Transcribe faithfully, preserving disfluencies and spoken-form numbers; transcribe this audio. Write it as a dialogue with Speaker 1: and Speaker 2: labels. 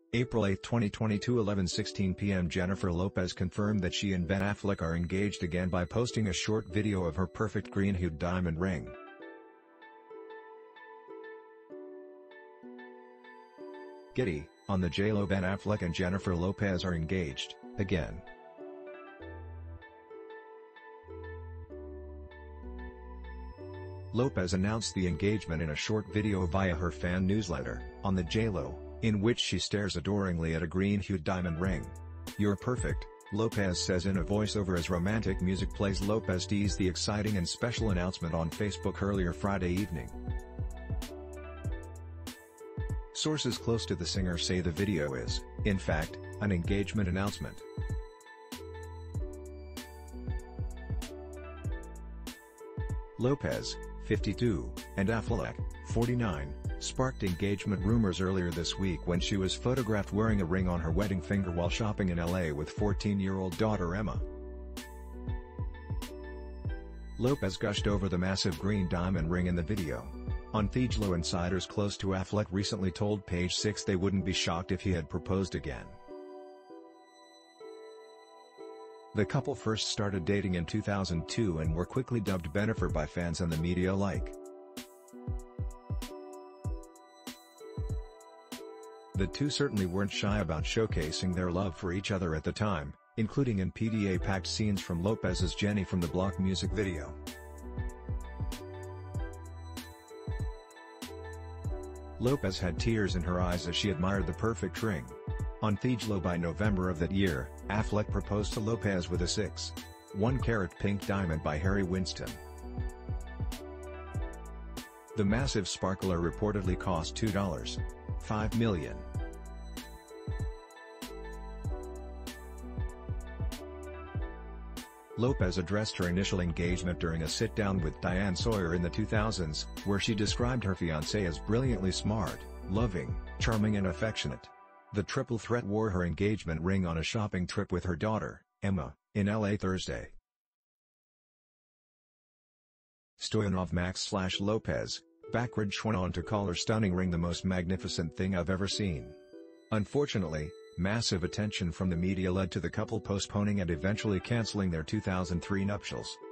Speaker 1: April eighth twenty twenty-two, eleven sixteen p m Jennifer Lopez confirmed that she and Ben Affleck are engaged again by posting a short video of her perfect green-hued diamond ring. Getty, on the J Lo. Ben Affleck and Jennifer Lopez are engaged, again. Lopez announced the engagement in a short video via her fan newsletter, on the J Lo, in which she stares adoringly at a green-hued diamond ring. "You're perfect," Lopez says in a voiceover as romantic music plays. Lopez teased the exciting and special announcement on Facebook earlier Friday evening. Sources close to the singer say the video is, in fact, an engagement announcement. Lopez, fifty-two, and Affleck, forty-nine, sparked engagement rumors earlier this week when she was photographed wearing a ring on her wedding finger while shopping in L A with fourteen-year-old daughter Emma. Lopez gushed over the massive green diamond ring in the video. On J Lo, insiders close to Affleck recently told Page Six they wouldn't be shocked if he had proposed again. The couple first started dating in two thousand two and were quickly dubbed Bennifer by fans and the media alike. The two certainly weren't shy about showcasing their love for each other at the time, including in P D A-packed scenes from Lopez's Jenny from the Block music video. Lopez had tears in her eyes as she admired the perfect ring. On J Lo, by November of that year, Affleck proposed to Lopez with a six point one carat pink diamond by Harry Winston. The massive sparkler reportedly cost two point five million dollars. Lopez addressed her initial engagement during a sit-down with Diane Sawyer in the two thousands, where she described her fiancé as brilliantly smart, loving, charming and affectionate. The triple threat wore her engagement ring on a shopping trip with her daughter, Emma, in L A Thursday. Stoyanov Max slash Lopez, Backridge went on to call her stunning ring the most magnificent thing I've ever seen. Unfortunately, massive attention from the media led to the couple postponing and eventually canceling their two thousand three nuptials.